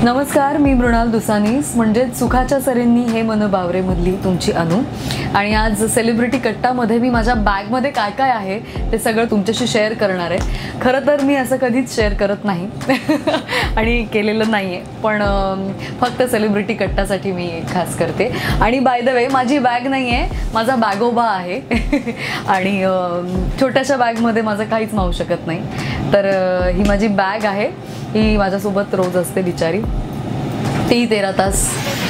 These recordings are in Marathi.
नमस्कार, मी मृणाल दुसानीस म्हणजे सुखाच्या सरींनी हे मन बावरे मधली तुमची अनु. आणि आज सेलिब्रिटी कट्टामध्ये मी माझ्या बॅगमध्ये काय काय आहे ते सगळं तुमच्याशी शेअर करणार आहे. खरं तर मी असं कधीच शेअर करत नाही आणि केलेलं नाही आहे, पण फक्त सेलिब्रिटी कट्टासाठी मी खास करते. आणि बाय द वे, माझी बॅग नाही आहे, माझा बॅगोबा आहे आणि छोट्याशा बॅगमध्ये माझं काहीच मावू शकत नाही. तर ही माझी बॅग आहे, ही माझ्यासोबत रोज असते बिचारी, ती 13 तास.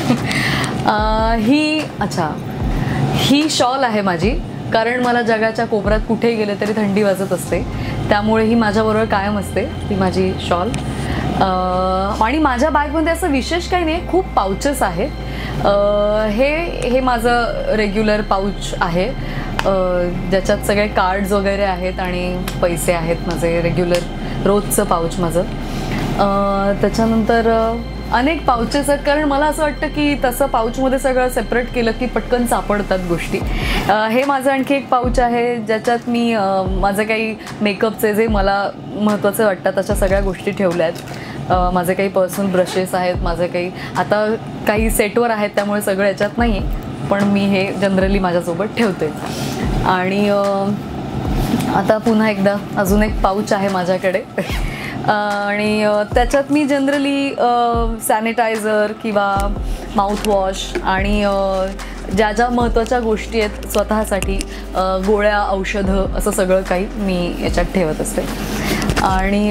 ही शॉल आहे माझी, कारण मला जगाच्या कोपऱ्यात कुठेही गेले तरी थंडी वाजत असते, त्यामुळे ही माझ्याबरोबर कायम असते, ती माझी शॉल. आणि माझ्या बॅगमध्ये असं विशेष काही नाही, खूप पाउचेस आहेत. हे माझं रेग्युलर पाऊच आहे, ज्याच्यात सगळे कार्ड्स वगैरे आहेत आणि पैसे आहेत, माझे रेग्युलर रोजचं पाऊच माझं. त्याच्यानंतर अनेक पाउचेस आहेत, कारण मला असं वाटतं की तसं पाऊचमध्ये सगळं सेपरेट केलं की पटकन सापडतात गोष्टी. हे माझं आणखी एक पाऊच आहे, ज्याच्यात मी माझं काही मेकअपचे जे मला महत्त्वाचे वाटतात अशा सगळ्या गोष्टी ठेवल्या आहेत. माझे काही पर्सनल ब्रशेस आहेत, माझे काही आता काही सेटवर आहेत, त्यामुळे सगळं याच्यात नाही आहे, पण मी हे जनरली माझ्यासोबत ठेवते. आणि आता पुन्हा एकदा अजून एक पाऊच आहे माझ्याकडे, आणि त्याच्यात मी जनरली सॅनिटायझर किंवा माउथवॉश आणि ज्या ज्या महत्त्वाच्या गोष्टी आहेत स्वतःसाठी, गोळ्या, औषधं, असं सगळं काही मी याच्यात ठेवत असते. आणि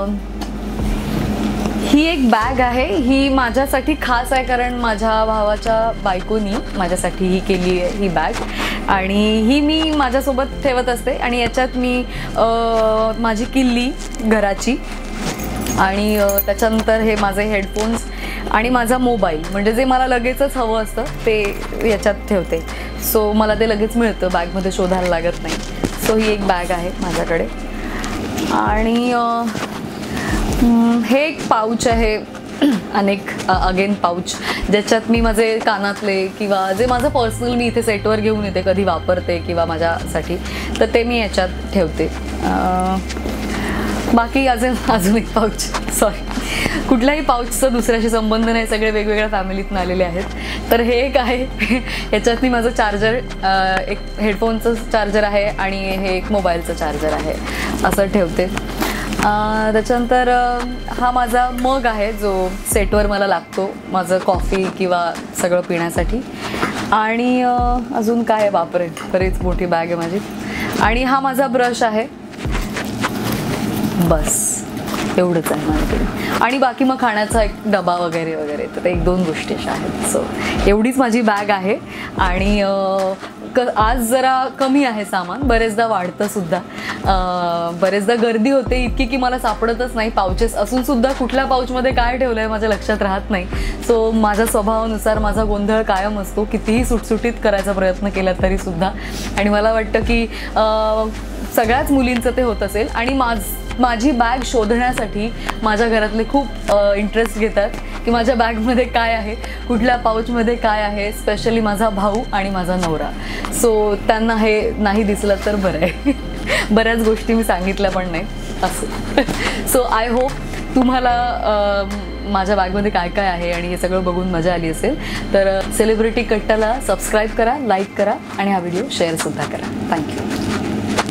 ही एक बॅग आहे, ही माझ्यासाठी खास आहे, कारण माझ्या भावाच्या बायकोनी माझ्यासाठी ही केली आहे ही बॅग, आणि ही मी माझ्यासोबत ठेवत असते. आणि याच्यात मी माझी किल्ली घराची, आणि त्याच्यानंतर हे माझे हेडफोन्स आणि माझा मोबाईल, म्हणजे जे मला लगेचच हवं असतं ते याच्यात ठेवते. सो मला ते लगेच मिळतं, बॅगमध्ये शोधायला लागत नाही. सो ही एक बॅग आहे माझ्याकडे. आणि हे एक पाऊच आहे, अगेन पाऊच, ज्याच्यात मी माझे कानातले किंवा जे माझं पर्सनल मी इथे सेटवर घेऊन येते, कधी वापरते किंवा माझ्यासाठी, तर ते मी याच्यात ठेवते. बाकी अजून एक पाऊच, सॉरी, कुठल्याही पाऊचचा दुसऱ्याशी संबंध नाही, सगळे वेगवेगळ्या फॅमिलीतून आलेले आहेत. तर हे एक आहे, याच्यात मी माझं चार्जर, एक हेडफोनचं चार्जर आहे आणि हे एक मोबाईलचं चार्जर आहे, असं ठेवते. त्याच्यानंतर हा माझा मग आहे, जो सेटवर मला लागतो, माझं कॉफी किंवा सगळं पिण्यासाठी. आणि अजून काय आहे, बापरे, बरीच मोठी बॅग आहे माझी. आणि हा माझा ब्रश आहे, बस एवढंच आहे माझ्याकडे. आणि बाकी मग खाण्याचा एक डबा वगैरे वगैरे, तर 1-2 गोष्टी अशा आहेत. सो एवढीच माझी बॅग आहे. आणि आज जरा कमी आहे सामान, बरेचदा वाढतं सुद्धा, बरेचदा गर्दी होते इतकी की मला सापडतच नाही. पाउचेस असून सुद्धा कुठल्या पाऊचमध्ये काय ठेवलं आहे माझ्या लक्षात राहत नाही. सो माझ्या स्वभावानुसार माझा गोंधळ कायम असतो, कितीही सुटसुटीत करायचा प्रयत्न केला तरीसुद्धा. आणि मला वाटतं की सगळ्याच मुलींचं ते होत असेल. आणि माझी बॅग शोधण्यासाठी माझ्या घरातले खूप इंटरेस्ट घेतात की माझ्या बॅगमध्ये काय आहे, कुठल्या पाऊचमध्ये काय आहे, स्पेशली माझा भाऊ आणि माझा नवरा. सो त्यांना हे नाही दिसलं तर बरं आहे. बऱ्याच गोष्टी मी सांगितल्या पण नाही असं. सो आय होप तुम्हाला माझ्या बॅगमध्ये काय काय आहे आणि हे सगळं बघून मजा आली असेल. तर सेलिब्रिटी कट्टाला सबस्क्राईब करा, लाईक करा आणि हा व्हिडिओ शेअरसुद्धा करा. थँक्यू.